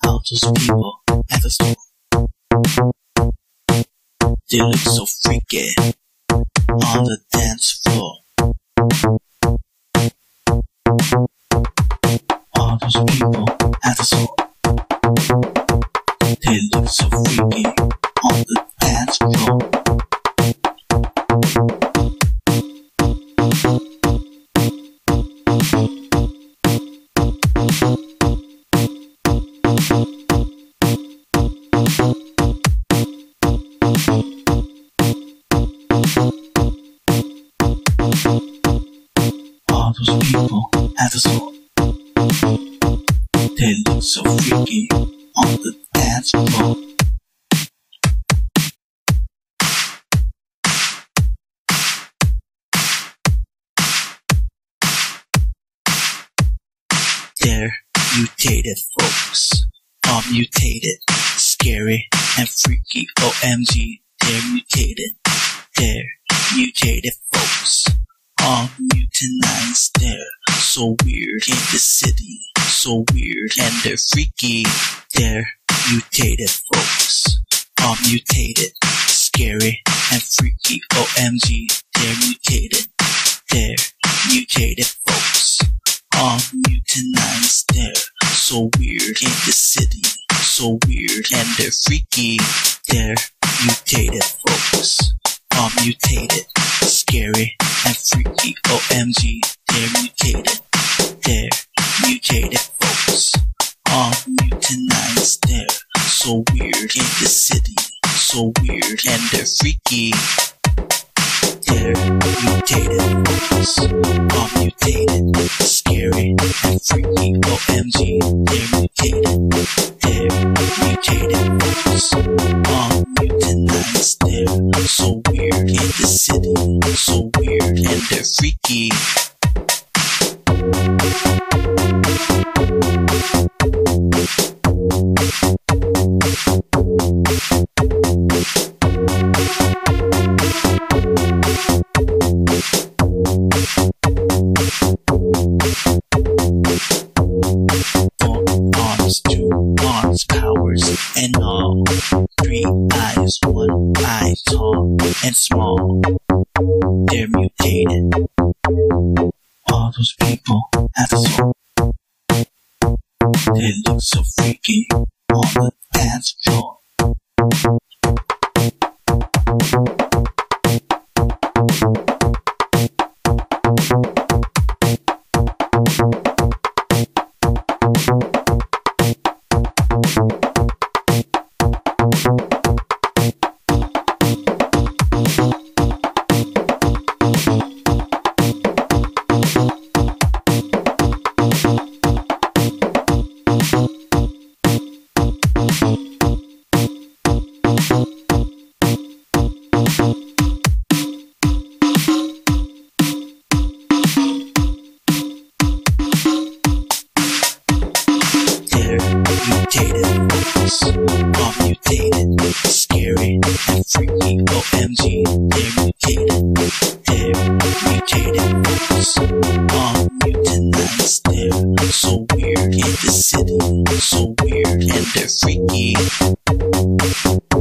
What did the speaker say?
All those people at the store, they look so freaky on the dance floor. All those people at the store, they look so freaky on the dance floor. All those people at the store, they look so freaky on the dance floor. They're mutated folks, all mutated, scary and freaky. OMG, they're mutated. They're mutated folks, all mutants. They're so weird in the city, so weird and they're freaky. They're mutated folks, all mutated, scary and freaky. OMG, they're mutated. They're mutated folks, all mutants. They're so weird in the city, so weird and they're freaky. They're mutated folks, all mutated, scary and freaky. OMG, they're mutated. They're mutated folks, all mutants. They're so weird in the city, so weird and they're freaky. They're mutated folks, all mutated, scary and freaky. OMG, they're mutated. They're mutated folks, all mutants. They're so weird in the city, so weird and they're freaky. Arms, 2 arms, powers and all. 3 eyes, 1 eye, tall and small. They're mutated. All those people at the store, they look so freaky on the dance floor. Mutated folks, all mutated, scary and freaky. OMG, they're mutated. They're mutated folks, all mutants. They're so weird in the city, so weird and they're freaky.